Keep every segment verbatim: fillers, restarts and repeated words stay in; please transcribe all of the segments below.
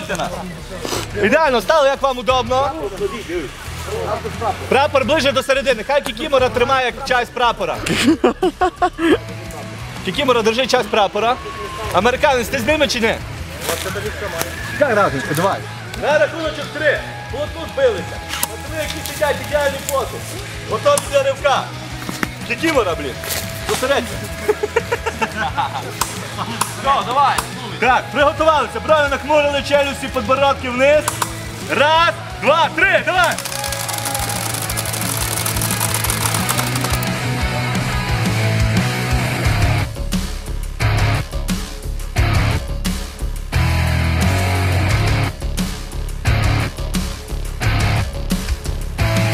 підтримати нас. Ідеально, стало, як вам удобно. Прапор ближче до середини. Хай Кікімора тримає часть прапора. Кікімора, держи часть прапора. Американець, ти з ними чи ні? Як разочку, давай. На рахуночок три. Отут билися. Смотри, які сидять, ідеальні фото. Готові для ривка. Кікімора, блін. Посередньо. Все, давай. Так, приготувалися. Брови нахмурили, челюсті, подбородки вниз. Раз, два, три, давай.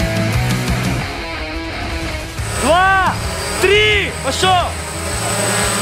Два, три, пошел!